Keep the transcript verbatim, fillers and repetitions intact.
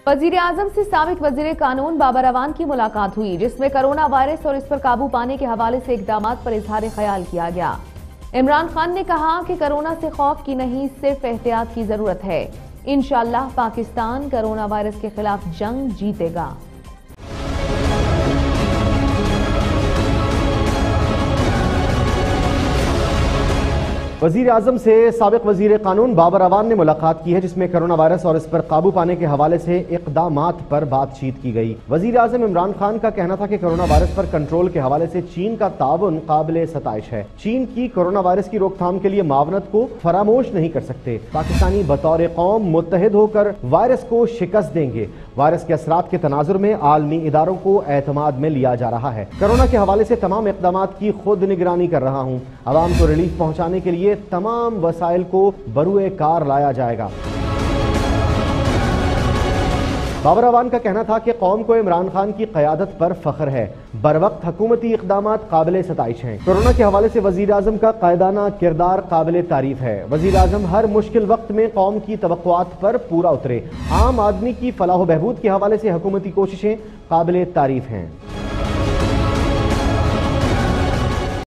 वजीर आजम से साबिक वजीर कानून बाबर अवान की मुलाकात हुई, जिसमें कोरोना वायरस और इस पर काबू पाने के हवाले से इकदामात पर इजहार ख्याल किया गया। इमरान खान ने कहा कि कोरोना से खौफ की नहीं, सिर्फ एहतियात की जरूरत है। इंशाअल्लाह पाकिस्तान कोरोना वायरस के खिलाफ जंग जीतेगा। वजीर आजम से साबिक वजीर कानून बाबर अवान ने मुलाकात की है, जिसमें कोरोना वायरस और इस पर काबू पाने के हवाले से इकदामात पर बातचीत की गई। वजीर आजम इमरान खान का कहना था कि कोरोना वायरस पर कंट्रोल के हवाले से चीन का ताउन काबिल सताइश है। चीन की कोरोना वायरस की रोकथाम के लिए मावनत को फरामोश नहीं कर सकते। पाकिस्तानी बतौर कौम मुत्तहिद होकर वायरस को शिकस्त देंगे। वायरस के असरात के तनाजुर में आलमी इदारों को एतमाद में लिया जा रहा है। कोरोना के हवाले से तमाम इकदामात की खुद निगरानी कर रहा हूँ। आवाम को रिलीफ पहुँचाने के लिए तमाम वसाइल को बरूए कार लाया जाएगा। बाबर अवान का कहना था कि कौम को इमरान खान की क़यादत पर फख्र है। बरवक्त हुकूमती इक़दामात काबिल सताइश हैं। कोरोना के हवाले से वज़ीर आज़म का कायदाना किरदार काबिल तारीफ है। वज़ीर आज़म हर मुश्किल वक्त में कौम की तवक्कुआत पर पूरा उतरे। आम आदमी की फलाह बहबूद के हवाले से हुकूमती कोशिशें काबिल तारीफ हैं।